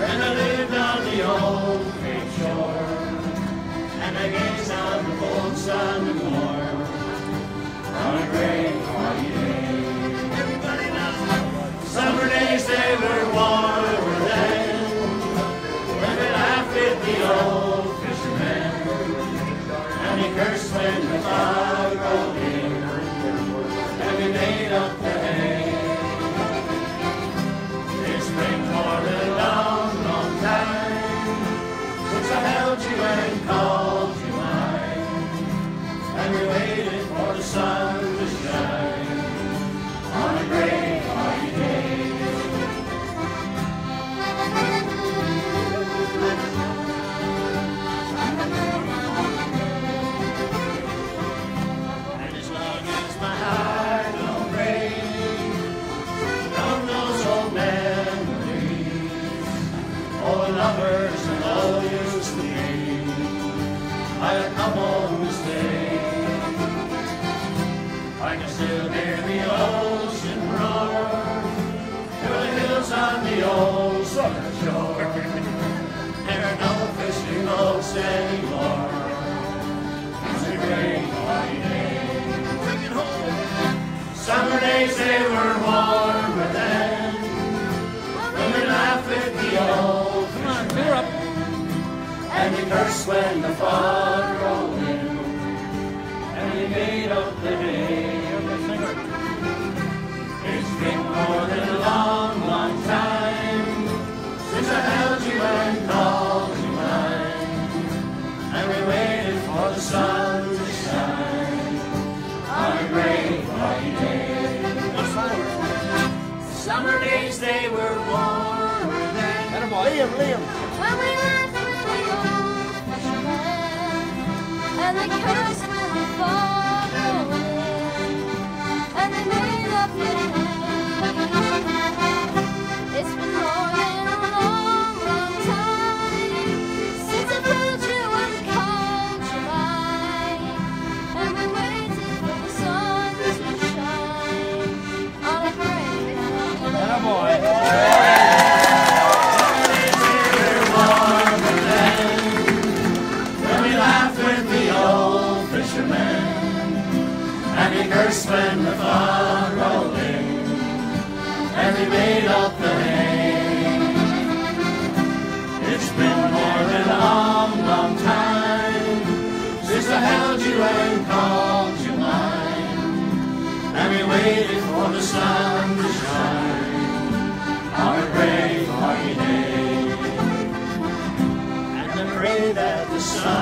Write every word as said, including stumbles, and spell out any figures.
when I lived on the old Cape shore, and I gazed on the full sun and warm on a great foggy day. Everybody now. Summer days they were warmer then, when we laughed with the old fishermen, and he cursed when the fog rolled in, and we made up the hay. It's been more than a long, long time since I held you and called you mine, and we waited for the sun to shine on a great foggy day. And as long as my heart don't break from those old memories, old lovers and all used to be, I'll come home to stay. I can still hear the ocean roar through the hills on the old southern shore. There are no fishing boats anymore. It's a great foggy day. Bring it home. Summer days they were warmer then, when we laughed with the old Come on, clear up. And we cursed when the fog rolled in, and we made up the hay. It's been more than a long, long time since I held you and called you mine, and we waited for the sun to shine on a great foggy day. Summer days they were warmer then, Liam, Liam. when we laughed with the old fishermen, and they cursed when the fog rolled in, and they made up the hay. It's been more than a long, long time since I've held you and called you mine, and we waited for the sun to shine on a great foggy day. Attaboy. When we laughed with the old fishermen, and we cursed when the fog rolled in, and we made up the hay. It's been more than a long, long time since I held you and called you mine, and we waited for the sun to shine on a great foggy day. And I pray that the sun